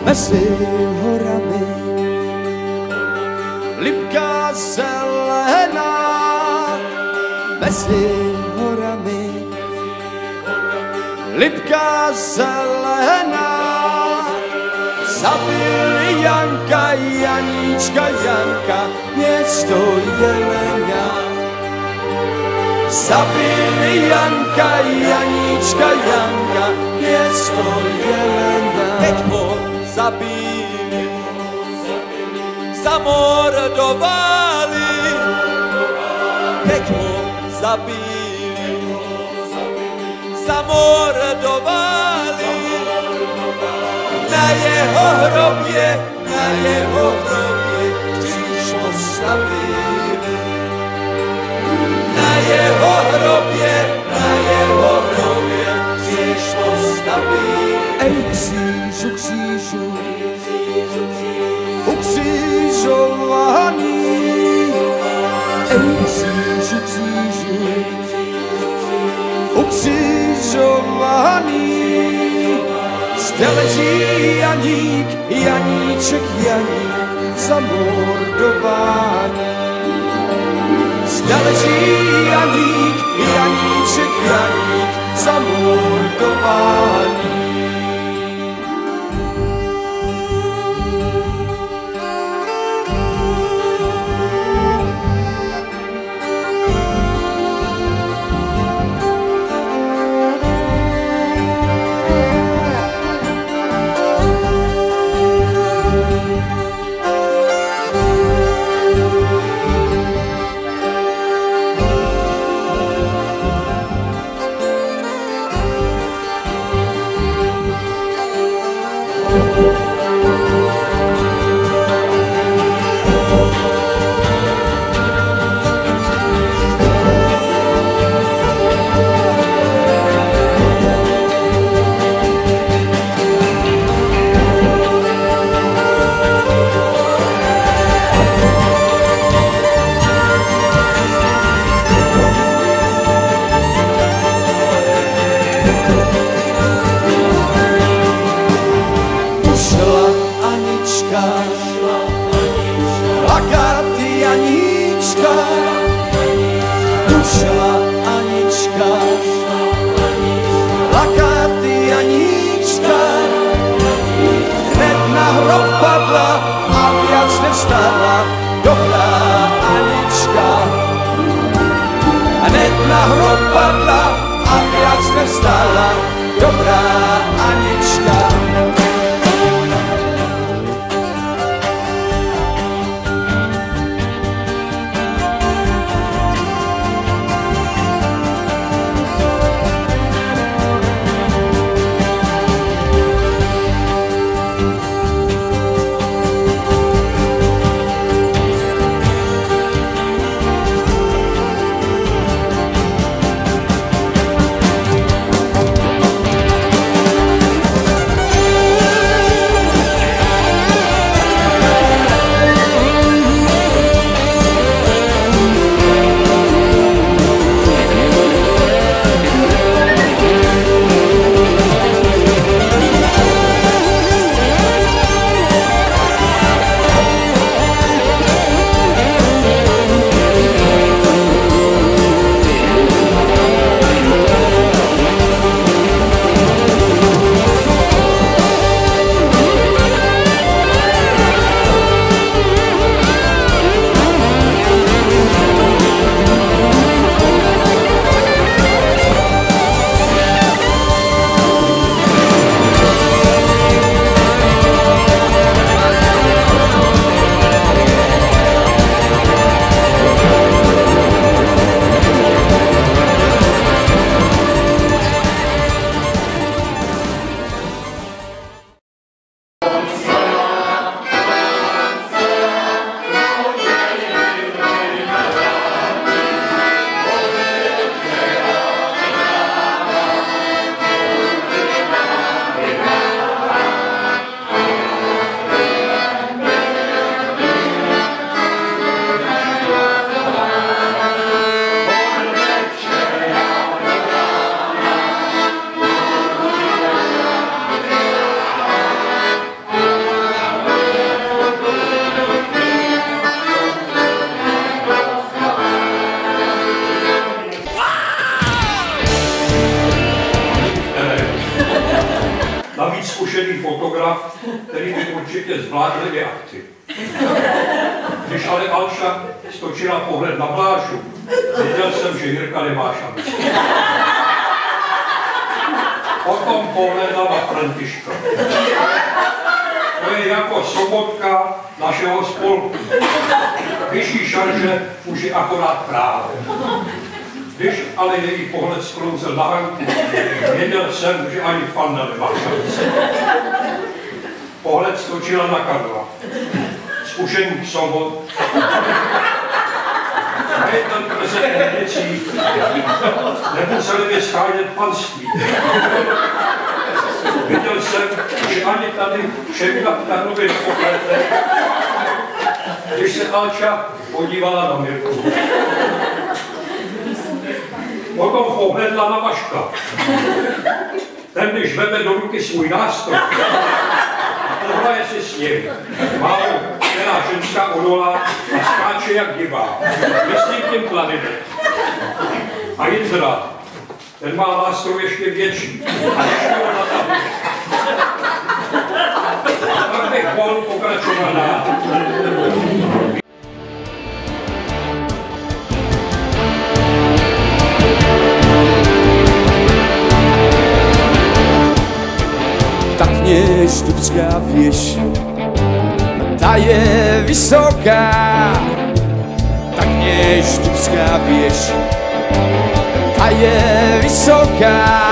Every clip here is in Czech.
mezi horami. Lipka zelená mezi horami. Lipka zelená, zabili Janka, Janíčka, Janka, město Jelenia. Zabili Janka, Janíčka, Janka, město Jelenia. Teď ho zabili, zamordovali, teď ho zabili, zamordovali. Na jeho hrobě kříž postavili. Na jeho hrobě kříž postavili. Ej, křížu, křížu, ukřižovaný. Ej, křížu, křížu, ukřižovaný. Zde leží Janík, Janíček, Janík, zamordovaný. Zde leží Janík, Janíček, Janík, zamordovaný. Na hrob padla a viac nevstala, dobrá Anička. fotograf, který by určitě zvládl dvě akci. Když ale Alša stočila pohled na Blážu, viděl jsem, že Jirka nemá šanci. Potom pohledla na Františka. To je jako Sobotka našeho spolku. Vyšší šarže už je akorát právě. Když ale její pohled sklouzel na Hanku, věděl jsem, že ani Fanda nemá šanci. Pohled skočila na Karla. Zkušený Sobot. Najednou prezent věcí. Nemuseli by schánět panství. Viděl jsem, že ani tady všechna v Karlově nepoklete, když se Alča podívala na Mirku. Potom pohledla na Vaška. Ten, když veme do ruky svůj nástroj, pohraje si s ním. Málo která ženská odolá a skáče jak divá. Myslím tím klarinet. A Jindra, ten má nástroj ještě větší. A ještě ho natahuje. Tak bych mohl pokračovat dál. Tak Štubská věž, ta je vysoká. Tak Štubská věž, ta je vysoká.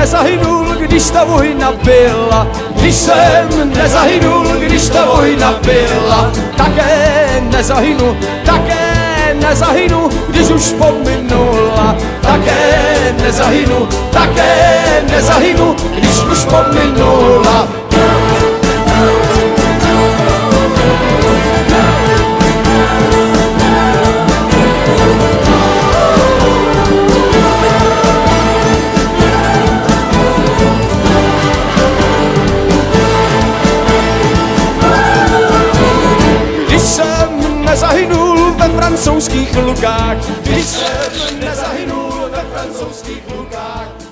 nezahynul, když ta vojna byla, když jsem nezahynul, když ta vojna byla, také nezahynu, když už pominula, také nezahynu, když už pominula. Nezahynul ve francouzských lukách, když jsem nezahynul ve francouzských lukách.